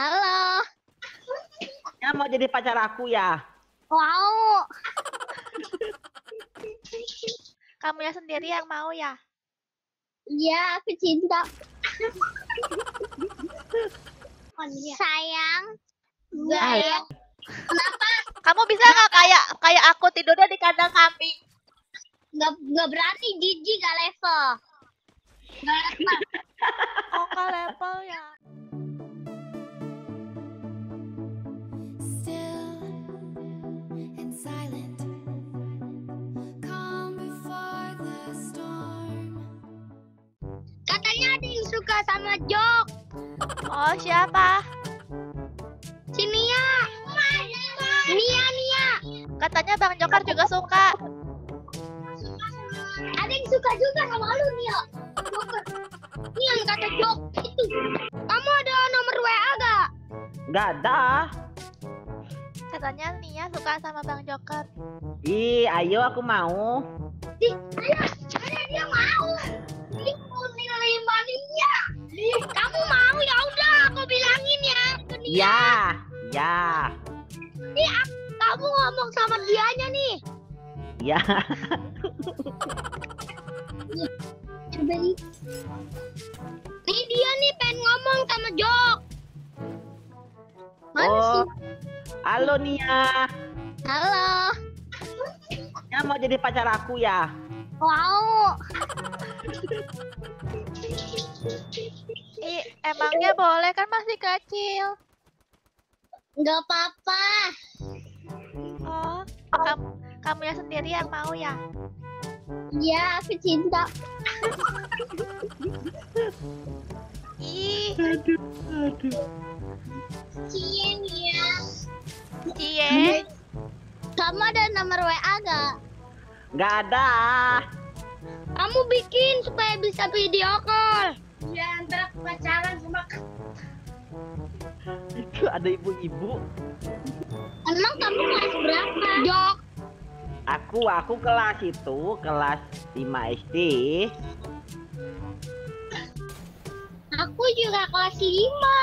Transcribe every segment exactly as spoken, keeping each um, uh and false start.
Halo. Ya mau jadi pacar aku ya? Wow. Kamu ya sendiri yang mau ya? Iya, aku cinta. Sayang. Sayang. Kenapa? Kamu bisa nggak kayak kayak aku tidurnya di kandang kambing? Nggak nggak berani, jijik gak level. Nggak level. Oh, nggak level ya. Katanya ada yang suka sama Jok. Oh, siapa? Si Nia. Nia, Nia. Katanya Bang Jokar juga suka. Ada yang suka juga sama lu, Nia. Joker. Ini yang kata Jok itu. Kamu ada nomor W A gak? Nggak ada. Katanya Nia suka sama Bang Jokar. Ih, ayo aku mau. Ih, ayo, ayo dia mau. Ini mau nerima Nia. Ih, kamu mau ya udah aku bilangin ya ke Nia. Ya, ya, Nih, aku- kamu ngomong sama dianya nih. ya. Coba nih. Nih dia nih pengen ngomong sama Jok. Mana Oh, sih? halo Nia. Halo. Ya mau jadi pacar aku ya? Wow. Ih, emangnya boleh kan masih kecil? Nggak apa-apa. Oh, kamu kamu ya sendiri yang mau ya? Iya, aku cinta. Ih, Aduh, aduh. Cie Nia. cie. Kamu ada nomor W A gak? Nggak ada. Kamu bikin supaya bisa video call. Ya, antara pacaran sama. Itu ada ibu-ibu. Emang kamu kelas berapa? Jok. Aku, aku kelas itu kelas lima S D. Aku juga kelas lima.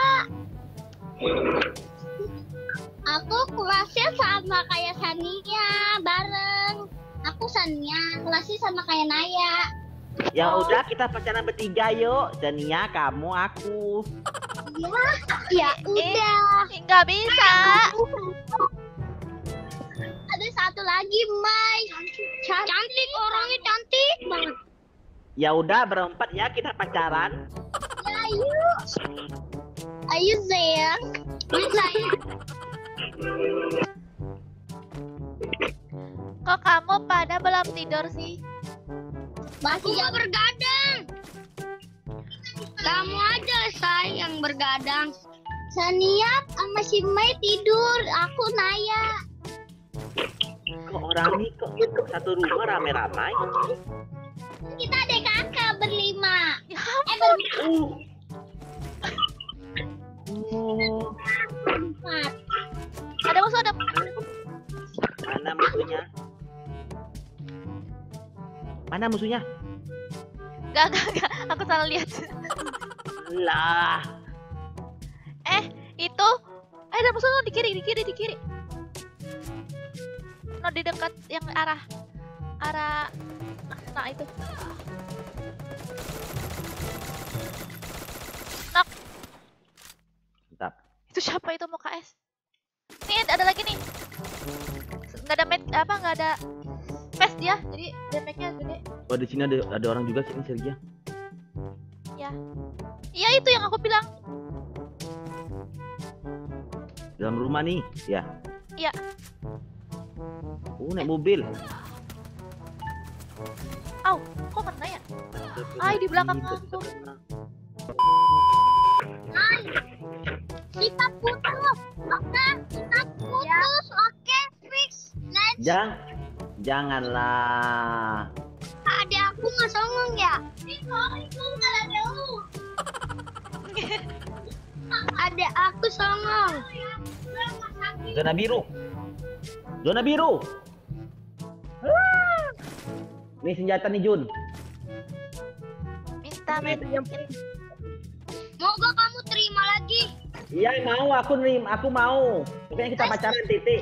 Aku kelasnya sama kayak Sania, bareng. Aku Sania, kelasnya sama kayak Naya. Ya udah kita pacaran bertiga yuk. Dania, kamu, aku. Ya udah. Ih, nggak bisa. Ada satu lagi, Mai. Cantik, orangnya cantik banget. Ya udah berempat ya kita pacaran. Ya, ayo. Ayo sayang. Ayo sayang. Kok kamu pada belum tidur sih? Masih ya bergadang. Kamu aja say yang bergadang. Sania sama si Mai tidur, aku Naya. Kok orang ini kok satu rumah rame-ramai? Kita adik kakak berlima. Ya, Eh berempat. Oh, ada musuh ada. mana musuhnya? Mana musuhnya? Gak, gak, gak. Aku salah lihat. Lah, Eh, itu. Eh, ada musuh no, di kiri, di kiri, di kiri. No, di dekat yang arah arah. Nah, itu. Nak, mantap. itu siapa itu mau K S? Nih, ada lagi nih. Nggak ada med apa nggak ada pes dia, jadi damage-nya gede. Oh di sini ada ada orang juga sini Sergia. Ya. Iya itu yang aku bilang. Dalam rumah nih, ya. Iya. Oh naik mobil. Au, kok kena ya? Ay, di belakang aku. Hai. Kita putus. Oke, kita putus. Oke, fix. Let's. Jangan, janganlah. Adek aku nggak songong ya? Itu nggak ada lu. Adek aku songong. Zona biru. Zona biru. Nih senjata nih Jun. Minta med. Moga kamu terima lagi. Iya mau, aku nih, aku mau. Pokoknya kita pacaran titik.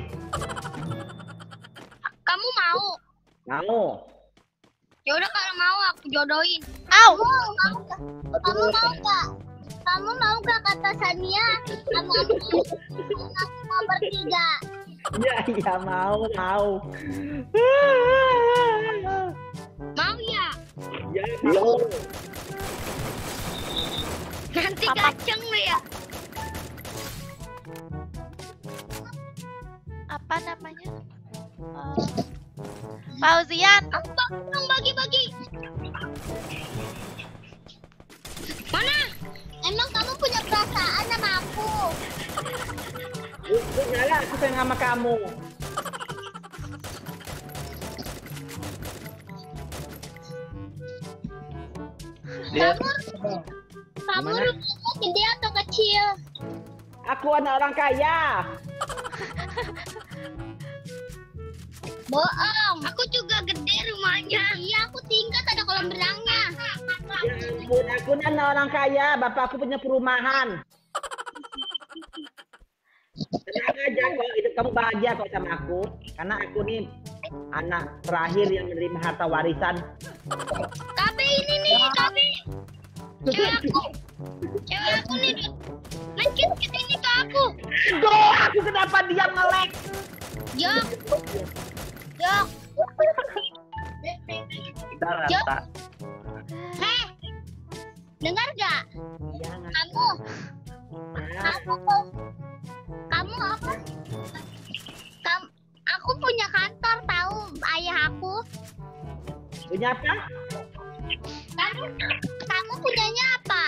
Kamu mau? Mau. Ya udah kalau mau aku jodohin. Au! Kamu mau gak? Kamu mau gak? Kamu mau gak kata Sania sama aku? Aku mau bertiga. Iya iya mau mau. Mau ya? Ya mau. Nanti kacang lu ya. Apa namanya? Oh. Fauzian. Aku bang bagi-bagi. Mana? Emang kamu punya perasaan sama aku? Punya lah, aku sayang sama kamu. Kamu, kamu Gimana? rumahnya gede atau kecil? Aku anak orang kaya. Bohong. Aku juga gede rumahnya. Iya, aku tingkat ada kolam renangnya. Ya ampun, aku ini anak orang kaya. Bapakku punya perumahan. Tenang aja kok, hidup kamu bahagia kok sama aku. Karena aku nih anak terakhir yang menerima harta warisan. Kabe ini nih, Kabe. Cewek aku. Cewek aku nih. Lanjut ke sini ke aku. Duh, aku kenapa dia ngelek? Jok. Jok. Jok. Heh. Dengar gak? Iya, nggak Kamu. Kamu. Kamu apa? Kamu. Aku punya kantor tahu ayah aku. punya apa? Kamu. Kamu punyanya apa?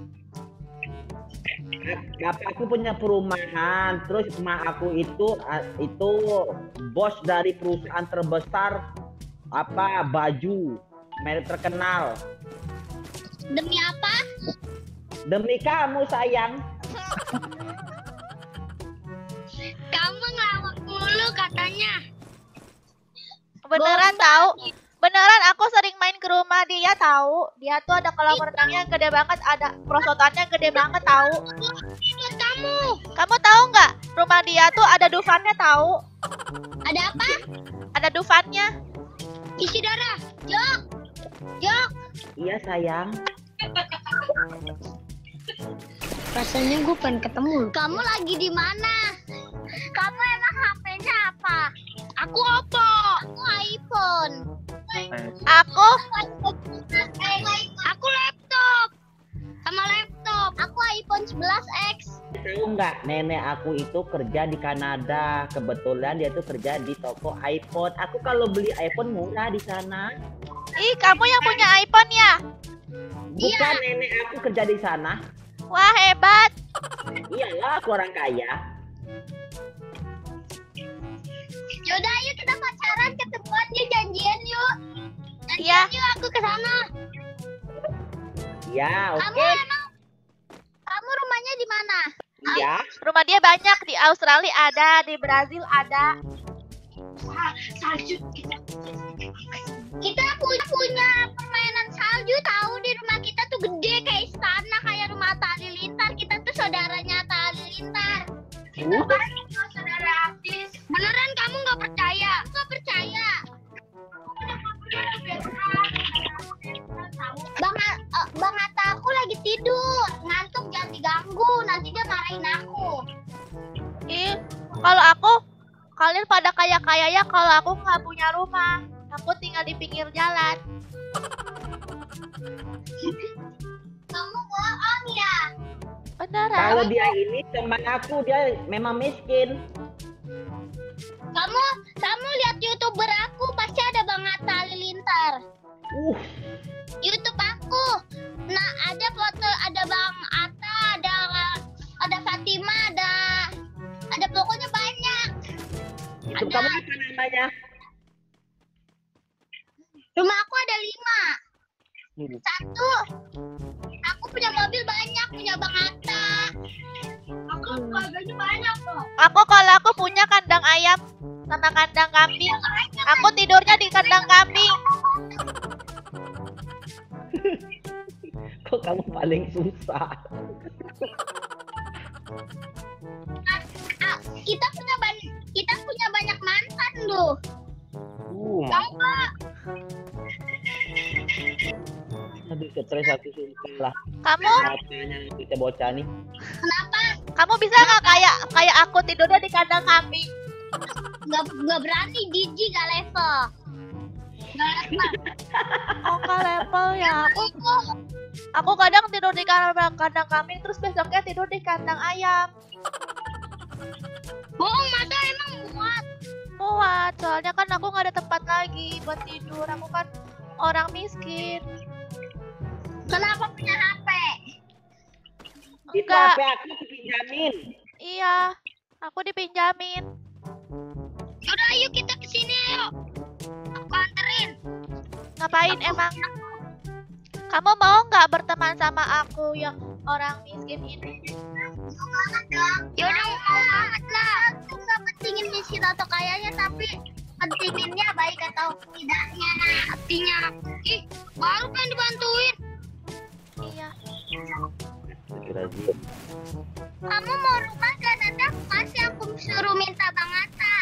Bapakku punya perumahan, terus emak aku itu itu bos dari perusahaan terbesar apa baju merek terkenal. Demi apa? Demi kamu sayang. Kamu ngelawak mulu katanya. Beneran Bohong tahu? banget. Beneran aku sering main ke rumah dia tahu. Dia tuh ada kolam renangnya gede banget, ada perosotannya gede banget tahu. Buat kamu. Kamu tahu nggak? Rumah dia tuh ada dufannya tahu. Ada apa? Ada dufannya. Isi darah. Jok. Jok. Iya sayang. Rasanya gue pengen ketemu. Kamu lagi di mana? Kamu emang H P-nya apa? Aku Oppo. Aku iPhone. Aku Aku laptop. Sama laptop. Aku iPhone sebelas X. Tahu nggak, nenek aku itu kerja di Kanada. Kebetulan dia tuh kerja di toko iPhone. Aku kalau beli iPhone murah di sana. ih kamu yang punya iPhone ya? Bukan, Iya. nenek aku kerja di sana. Wah hebat. Iyalah, aku orang kaya. Yaudah ayo kita pacaran ketemuan yuk janjian yuk. Janjian Iya. yuk aku ke sana. Ya, oke. Kamu emang kamu rumahnya di mana? Iya. Rumah dia banyak di Australia ada, di Brazil ada. Salju kita. Kita punya, punya permainan salju tahu di rumah kita tuh gede kayak istana kayak rumah Atta Halilintar. Kita tuh saudaranya Atta Halilintar. Kita Uh. bareng sama saudara artis. Beneran kamu nggak percaya? Nggak percaya. Bang, eh, Bang Atta aku lagi tidur, ngantuk jangan diganggu, nanti dia marahin aku. Ih, kalau aku kalian pada kaya-kaya ya, kalau aku nggak punya rumah. Aku tinggal di pinggir jalan. Kamu bohong ya? Beneran? Kalau dia ini teman aku, dia memang miskin. Kamu kamu lihat YouTuber aku pasti ada Bang Atta Halilintar. Uh, YouTube aku. Nah, ada foto ada Bang Atta, ada ada Fatima, ada ada pokoknya banyak. itu Ada. kamu apa namanya? Rumah aku ada lima. Satu, aku punya mobil banyak, punya Bang Atta. Aku keluarganya banyak kok. Aku kalau aku punya kandang ayam sama kandang kambing. Aku tidurnya di kandang kambing. Kok kamu paling susah? Ah, kita punya banyak kita punya banyak mantan loh. Uh, Tahu nggak? aduh stres aku sumpah lah. Kamu Matanya kita bocah nih. Kenapa? kamu bisa nggak kayak kayak aku tidurnya di kandang kambing? Nggak nggak berani, jijik gak level. Nggak level. Oh nggak level ya. Aku Itu aku kadang tidur di kandang kandang kambing terus besoknya tidur di kandang ayam. bohong, masa emang muat? Muat, soalnya kan aku nggak ada tempat lagi buat tidur. Aku kan orang miskin. Kenapa punya H P? Itu Enggak, H P aku dipinjamin. iya, aku dipinjamin. Yaudah ayo kita kesini yuk. Aku anterin. Ngapain emang? Kamu mau nggak berteman sama aku yang orang miskin ini? Yaudah mau banget lah. Aku nggak pentingin miskin atau kayanya, tapi pentinginnya baik atau tidaknya. Artinya, ih baru kan dibantuin. Iya. Astagfirullahaladzim. Kamu mau rumah gak? Nanti aku kasih, aku suruh minta Bang Atta.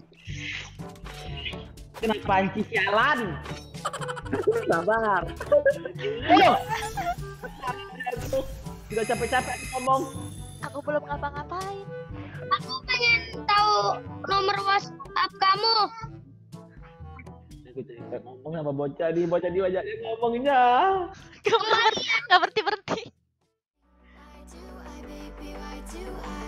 Kenapa anci sialan? Sabar. Ayo. Sudah capek-capek aku ngomong. Aku belum ngapa-ngapain. Aku pengen tahu nomor WhatsApp kamu. Aku capek ngomong sama bocah di bocah di wajahnya ngomongnya. Kamu nggak berhenti berhenti. Why do I, baby, why do I?